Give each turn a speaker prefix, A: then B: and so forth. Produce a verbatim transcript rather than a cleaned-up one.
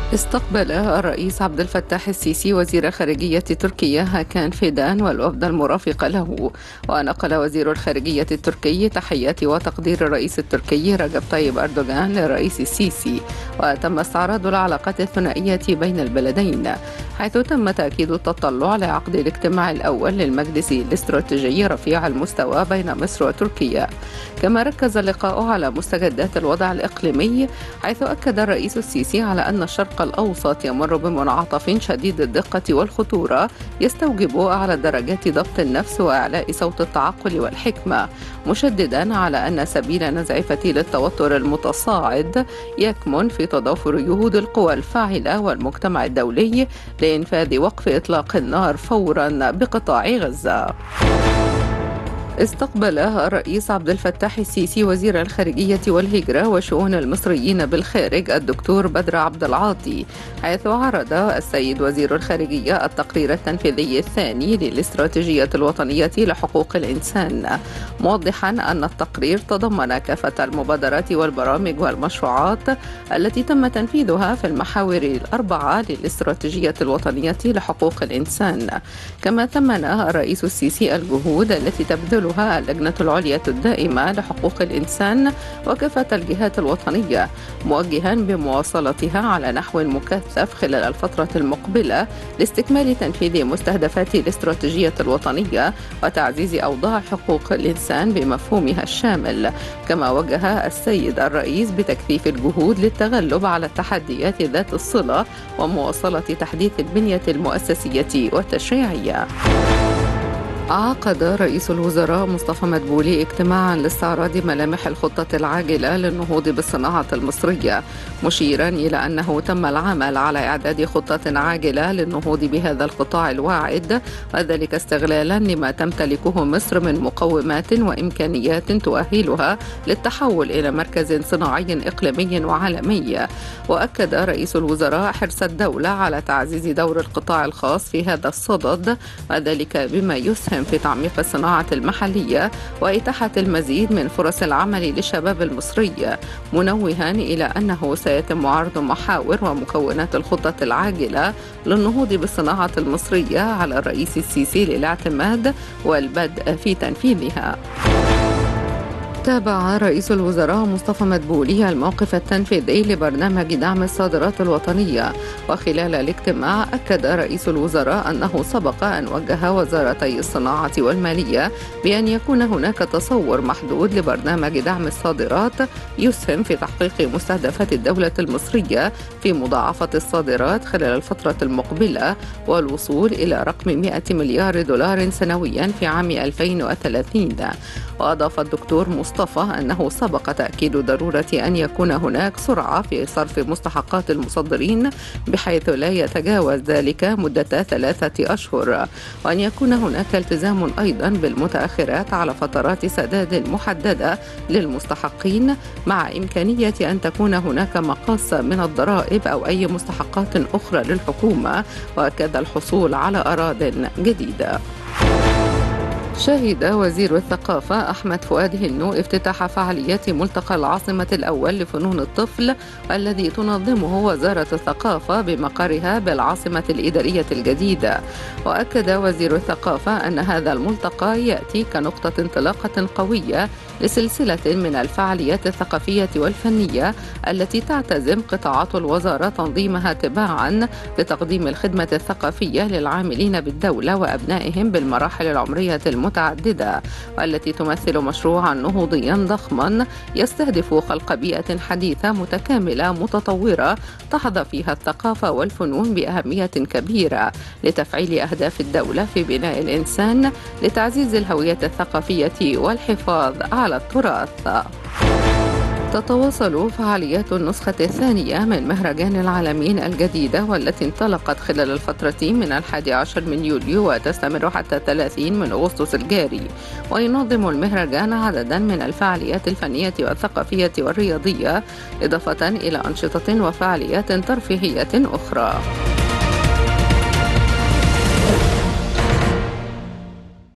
A: استقبل الرئيس عبد الفتاح السيسي وزير خارجية تركيا هاكان فيدان والوفد المرافق له. ونقل وزير الخارجية التركي تحيات وتقدير الرئيس التركي رجب طيب أردوغان للرئيس السيسي، وتم استعراض العلاقات الثنائية بين البلدين، حيث تم تأكيد التطلع لعقد الاجتماع الأول للمجلس الاستراتيجي رفيع المستوى بين مصر وتركيا. كما ركز اللقاء على مستجدات الوضع الإقليمي، حيث أكد الرئيس السيسي على أن الشرق الأوسط يمر بمنعطف شديد الدقة والخطورة يستوجب أعلى درجات ضبط النفس وإعلاء صوت التعقل والحكمة، مشددا على أن سبيل نزع فتيل التوتر المتصاعد يكمن في تضافر جهود القوى الفاعلة والمجتمع الدولي لإنفاذ وقف إطلاق النار فورا بقطاع غزة. استقبل الرئيس عبد الفتاح السيسي وزير الخارجية والهجرة وشؤون المصريين بالخارج الدكتور بدر عبد العاطي، حيث عرض السيد وزير الخارجية التقرير التنفيذي الثاني للاستراتيجية الوطنية لحقوق الإنسان، موضحا أن التقرير تضمن كافة المبادرات والبرامج والمشروعات التي تم تنفيذها في المحاور الأربعة للاستراتيجية الوطنية لحقوق الإنسان. كما ثمن الرئيس السيسي الجهود التي تبذل اللجنة العليا الدائمة لحقوق الإنسان وكافة الجهات الوطنية، موجها بمواصلتها على نحو مكثف خلال الفترة المقبلة لاستكمال تنفيذ مستهدفات الاستراتيجية الوطنية وتعزيز أوضاع حقوق الإنسان بمفهومها الشامل. كما وجه السيد الرئيس بتكثيف الجهود للتغلب على التحديات ذات الصلة ومواصلة تحديث البنية المؤسسية والتشريعية. عقد رئيس الوزراء مصطفى مدبولي اجتماعا لاستعراض ملامح الخطة العاجلة للنهوض بالصناعة المصرية، مشيرا إلى أنه تم العمل على إعداد خطة عاجلة للنهوض بهذا القطاع الواعد، وذلك استغلالا لما تمتلكه مصر من مقومات وإمكانيات تؤهلها للتحول إلى مركز صناعي إقليمي وعالمي. وأكد رئيس الوزراء حرص الدولة على تعزيز دور القطاع الخاص في هذا الصدد، وذلك بما يسهم في تعميق الصناعة المحلية وإتاحة المزيد من فرص العمل للشباب المصري، منوها إلى أنه سيتم عرض محاور ومكونات الخطة العاجلة للنهوض بالصناعة المصرية على الرئيس السيسي للاعتماد والبدء في تنفيذها. تابع رئيس الوزراء مصطفى مدبولي الموقف التنفيذي لبرنامج دعم الصادرات الوطنية، وخلال الاجتماع أكد رئيس الوزراء أنه سبق أن وجه وزارتي الصناعة والمالية بأن يكون هناك تصور محدود لبرنامج دعم الصادرات يسهم في تحقيق مستهدفات الدولة المصرية في مضاعفة الصادرات خلال الفترة المقبلة والوصول إلى رقم مئة مليار دولار سنويا في عام ألفين وثلاثين. وأضاف الدكتور مصطفى أنه سبق تأكيد ضرورة أن يكون هناك سرعة في صرف مستحقات المصدرين بحيث لا يتجاوز ذلك مدة ثلاثة أشهر، وأن يكون هناك التزام أيضا بالمتأخرات على فترات سداد محددة للمستحقين، مع إمكانية أن تكون هناك مقاص من الضرائب أو أي مستحقات أخرى للحكومة، وكذا الحصول على أراضٍ جديدة. شهد وزير الثقافة أحمد فؤاد هنو افتتاح فعاليات ملتقى العاصمة الأول لفنون الطفل الذي تنظمه وزارة الثقافة بمقرها بالعاصمة الإدارية الجديدة. وأكد وزير الثقافة أن هذا الملتقى يأتي كنقطة انطلاقة قوية لسلسلة من الفعاليات الثقافية والفنية التي تعتزم قطاعات الوزارة تنظيمها تباعا لتقديم الخدمة الثقافية للعاملين بالدولة وأبنائهم بالمراحل العمرية المتعددة، والتي تمثل مشروعا نهوضيا ضخما يستهدف خلق بيئة حديثة متكاملة متطورة تحظى فيها الثقافة والفنون بأهمية كبيرة لتفعيل أهداف الدولة في بناء الإنسان لتعزيز الهوية الثقافية والحفاظ على التراث. تتواصل فعاليات النسخة الثانية من مهرجان العالمين الجديدة، والتي انطلقت خلال الفترة من الحادي عشر من يوليو وتستمر حتى ثلاثين من أغسطس الجاري. وينظم المهرجان عددا من الفعاليات الفنية والثقافية والرياضية، إضافة إلى أنشطة وفعاليات ترفيهية أخرى.